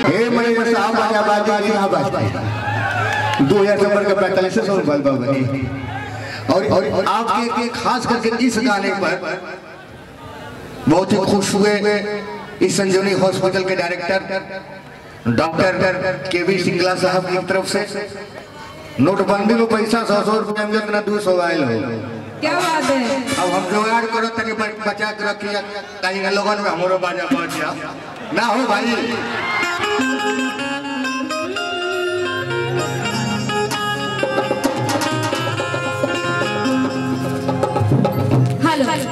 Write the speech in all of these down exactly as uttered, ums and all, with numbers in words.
हे मैनेजर साहब बाजा बाजा की कहाँ बाजता दो हजार नंबर का पैंतालीस सौ रुपये बनी। और और आपके खास करके इस गाने पर बहुत ही खुश हुए इस संजीवनी हॉस्पिटल के director doctor K V Singla साहब की तरफ से नोटबंदी में पैसा सौ सौ रुपये में जितना दो सौ आयल हो। क्या बात है। अब हम जुगाड़ करो तनी बचा के रखिए कहीं लोगों में हमारो बाजा पहुंच गया ना हो भाई। हेलो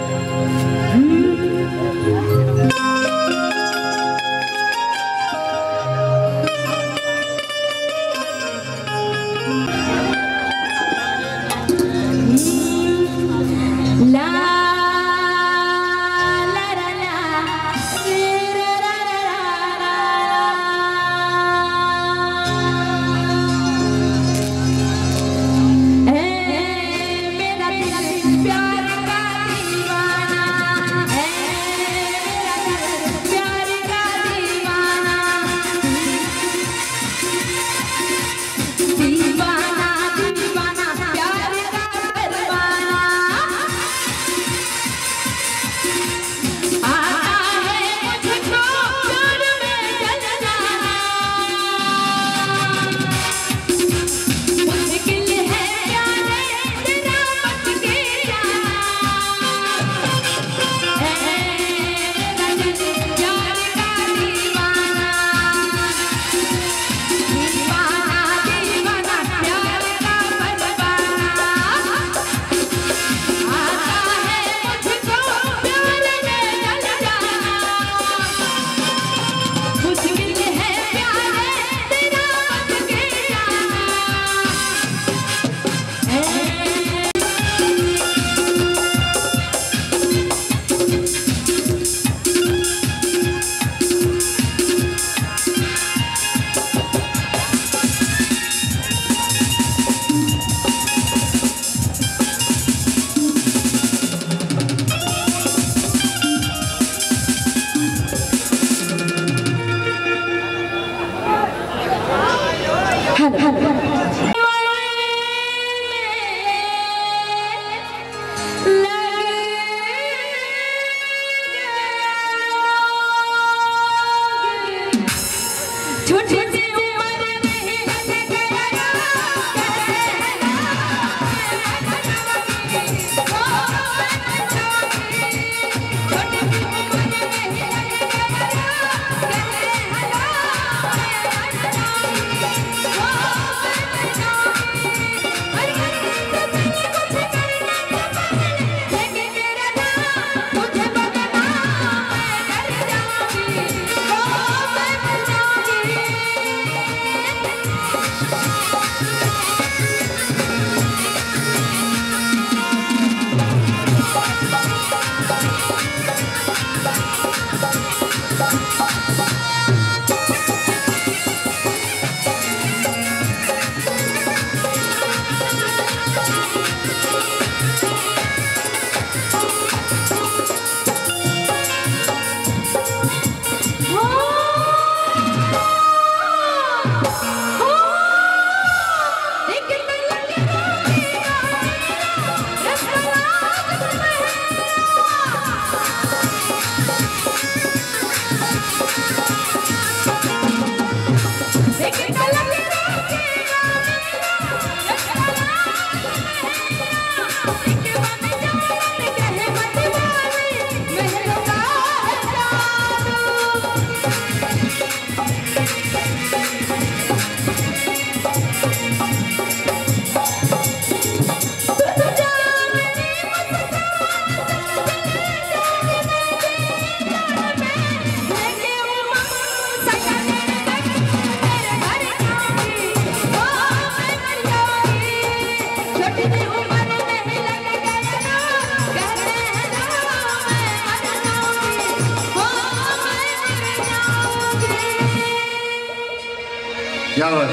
बहुत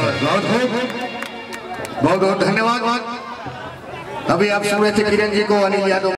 बहुत बहुत बहुत धन्यवाद। अभी आप सुन रहे थे किरण जी को, अनिल यादव।